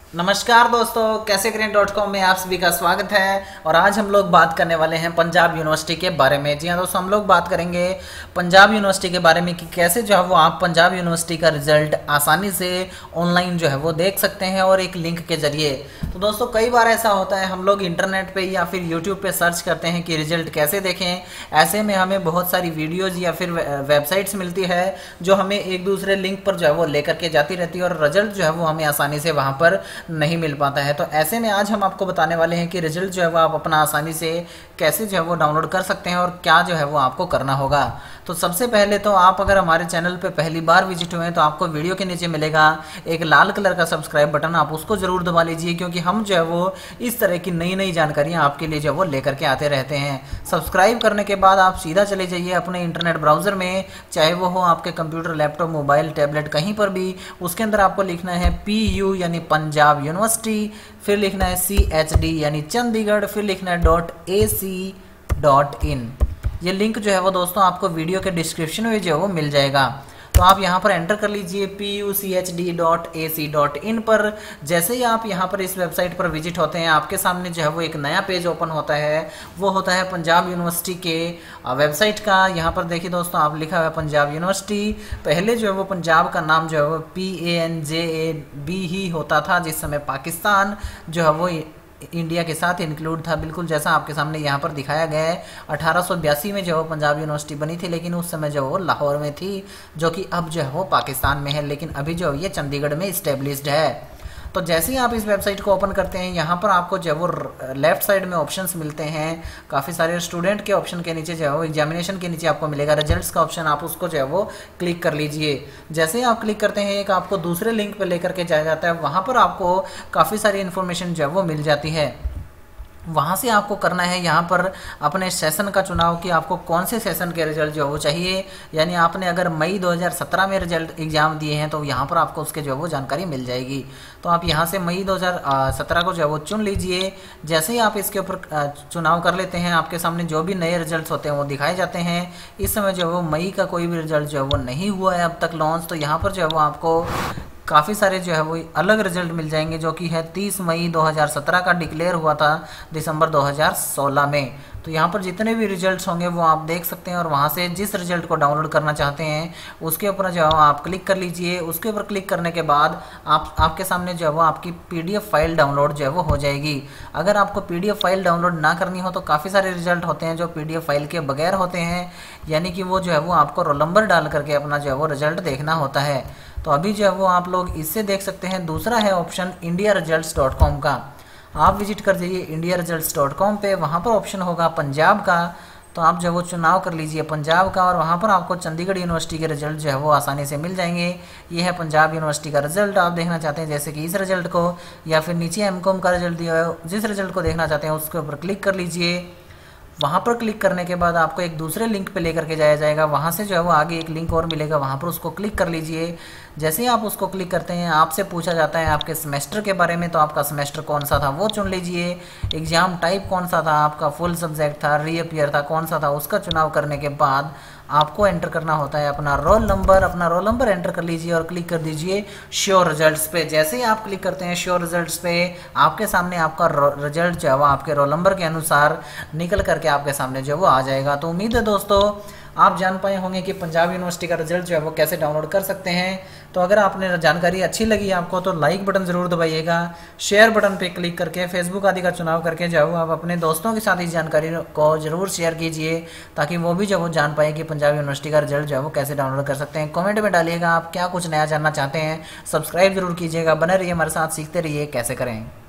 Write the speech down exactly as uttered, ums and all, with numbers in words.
नमस्कार दोस्तों, कैसे करें डॉट कॉम में आप सभी का स्वागत है। और आज हम लोग बात करने वाले हैं पंजाब यूनिवर्सिटी के बारे में। जी हाँ दोस्तों, हम लोग बात करेंगे पंजाब यूनिवर्सिटी के बारे में कि कैसे जो है वो आप पंजाब यूनिवर्सिटी का रिजल्ट आसानी से ऑनलाइन जो है वो देख सकते हैं और एक लिंक के जरिए। तो दोस्तों कई बार ऐसा होता है, हम लोग इंटरनेट पे या फिर यूट्यूब पे सर्च करते हैं कि रिजल्ट कैसे देखें। ऐसे में हमें बहुत सारी वीडियोज़ या फिर वेबसाइट्स मिलती है जो हमें एक दूसरे लिंक पर जो है वो लेकर के जाती रहती है और रिजल्ट जो है वो हमें आसानी से वहाँ पर नहीं मिल पाता है। तो ऐसे में आज हम आपको बताने वाले हैं कि रिजल्ट जो है वो आप अपना आसानी से कैसे जो है वो डाउनलोड कर सकते हैं और क्या जो है वो आपको करना होगा। तो सबसे पहले तो आप अगर हमारे चैनल पे पहली बार विजिट हुए हैं तो आपको वीडियो के नीचे मिलेगा एक लाल कलर का सब्सक्राइब बटन, आप उसको ज़रूर दबा लीजिए क्योंकि हम जो है वो इस तरह की नई नई जानकारियाँ आपके लिए जो है वो लेकर के आते रहते हैं। सब्सक्राइब करने के बाद आप सीधा चले जाइए अपने इंटरनेट ब्राउज़र में, चाहे वो हो आपके कंप्यूटर, लैपटॉप, मोबाइल, टैबलेट, कहीं पर भी। उसके अंदर आपको लिखना है पी यू यानी पंजाब यूनिवर्सिटी, फिर लिखना है सी एच डी यानी चंडीगढ़, फिर लिखना है डॉट ए सी डॉट इन। ये लिंक जो है वो दोस्तों आपको वीडियो के डिस्क्रिप्शन में जो है वो मिल जाएगा। तो आप यहाँ पर एंटर कर लीजिए P U C H D dot A C dot in पर। जैसे ही आप यहाँ पर इस वेबसाइट पर विजिट होते हैं, आपके सामने जो है वो एक नया पेज ओपन होता है। वो होता है पंजाब यूनिवर्सिटी के वेबसाइट का। यहाँ पर देखिए दोस्तों, आप लिखा हुआ है पंजाब यूनिवर्सिटी। पहले जो है वो पंजाब का नाम जो है वो P A N J A B ही होता था, जिस समय पाकिस्तान जो है वो इंडिया के साथ इंक्लूड था, बिल्कुल जैसा आपके सामने यहाँ पर दिखाया गया है। अठारह सौ बयासी में जो है पंजाब यूनिवर्सिटी बनी थी, लेकिन उस समय जो वो लाहौर में थी, जो कि अब जो है वो पाकिस्तान में है, लेकिन अभी जो ये चंडीगढ़ में इस्टेब्लिश्ड है। तो जैसे ही आप इस वेबसाइट को ओपन करते हैं, यहाँ पर आपको जो है वो लेफ्ट साइड में ऑप्शंस मिलते हैं काफ़ी सारे। स्टूडेंट के ऑप्शन के नीचे जो है वो एग्जामिनेशन के नीचे आपको मिलेगा रिजल्ट्स का ऑप्शन, आप उसको जो है वो क्लिक कर लीजिए। जैसे ही आप क्लिक करते हैं, एक आपको दूसरे लिंक पर लेकर के जाया जाता है। वहाँ पर आपको काफ़ी सारी इन्फॉर्मेशन जो है वो मिल जाती है। वहाँ से आपको करना है यहाँ पर अपने सेशन का चुनाव कि आपको कौन से सेशन के रिजल्ट जो है वो चाहिए। यानी आपने अगर मई दो हज़ार सत्रह में रिजल्ट एग्ज़ाम दिए हैं तो यहाँ पर आपको उसके जो है वो जानकारी मिल जाएगी। तो आप यहाँ से मई दो हज़ार सत्रह को जो है वो चुन लीजिए। जैसे ही आप इसके ऊपर चुनाव कर लेते हैं, आपके सामने जो भी नए रिजल्ट होते हैं वो दिखाए जाते हैं। इस समय जो है वो मई का कोई भी रिजल्ट जो है वो नहीं हुआ है अब तक लॉन्च। तो यहाँ पर जो है वो आपको काफ़ी सारे जो है वो अलग रिजल्ट मिल जाएंगे, जो कि है तीस मई दो हज़ार सत्रह का डिक्लेयर हुआ था दिसंबर दो हज़ार सोलह में। तो यहाँ पर जितने भी रिजल्ट्स होंगे वो आप देख सकते हैं और वहाँ से जिस रिजल्ट को डाउनलोड करना चाहते हैं उसके ऊपर जो है आप क्लिक कर लीजिए। उसके ऊपर क्लिक करने के बाद आप आपके सामने जो है वो आपकी पीडीएफ फाइल डाउनलोड जो है वो हो जाएगी। अगर आपको पीडीएफ फाइल डाउनलोड ना करनी हो तो काफ़ी सारे रिजल्ट होते हैं जो पीडीएफ फाइल के बगैर होते हैं, यानी कि वो जो है वो आपको रोल नंबर डाल करके अपना जो है वो रिजल्ट देखना होता है। तो अभी जो है वो आप लोग इससे देख सकते हैं। दूसरा है option India results dot com का। आप विजिट कर जाइए इंडिया रिजल्ट्स डॉट कॉम पे, वहाँ पर ऑप्शन होगा पंजाब का। तो आप जो है वो चुनाव कर लीजिए पंजाब का और वहाँ पर आपको चंडीगढ़ यूनिवर्सिटी के रिजल्ट जो है वो आसानी से मिल जाएंगे। ये है पंजाब यूनिवर्सिटी का रिजल्ट। आप देखना चाहते हैं जैसे कि इस रिजल्ट को, या फिर नीचे एम कॉम का रिजल्ट दिया है, जिस रिजल्ट को देखना चाहते हैं उसके ऊपर क्लिक कर लीजिए। वहाँ पर क्लिक करने के बाद आपको एक दूसरे लिंक पे लेकर के जाया जाएगा। वहाँ से जो है वो आगे एक लिंक और मिलेगा, वहाँ पर उसको क्लिक कर लीजिए। जैसे ही आप उसको क्लिक करते हैं, आपसे पूछा जाता है आपके सेमेस्टर के बारे में। तो आपका सेमेस्टर कौन सा था वो चुन लीजिए। एग्ज़ाम टाइप कौन सा था आपका, फुल सब्जेक्ट था, रीअपियर था, कौन सा था, उसका चुनाव करने के बाद आपको एंटर करना होता है अपना रोल नंबर। अपना रोल नंबर एंटर कर लीजिए और क्लिक कर दीजिए श्योर रिजल्ट्स पे। जैसे ही आप क्लिक करते हैं श्योर रिजल्ट्स पे, आपके सामने आपका रिजल्ट जो है वो आपके रोल नंबर के अनुसार निकल करके आपके सामने जो है वो आ जाएगा। तो उम्मीद है दोस्तों आप जान पाए होंगे कि पंजाब यूनिवर्सिटी का रिजल्ट जो है वो कैसे डाउनलोड कर सकते हैं। तो अगर आपने जानकारी अच्छी लगी आपको तो लाइक बटन ज़रूर दबाइएगा। शेयर बटन पे क्लिक करके फेसबुक आदि का चुनाव करके जो है आप अपने दोस्तों के साथ इस जानकारी को ज़रूर शेयर कीजिए, ताकि वो भी जो वो जान पाए कि पंजाब यूनिवर्सिटी का रिजल्ट जो है वो कैसे डाउनलोड कर सकते हैं। कमेंट में डालिएगा आप क्या कुछ नया जानना चाहते हैं। सब्सक्राइब जरूर कीजिएगा। बने रहिए हमारे साथ, सीखते रहिए कैसे करें।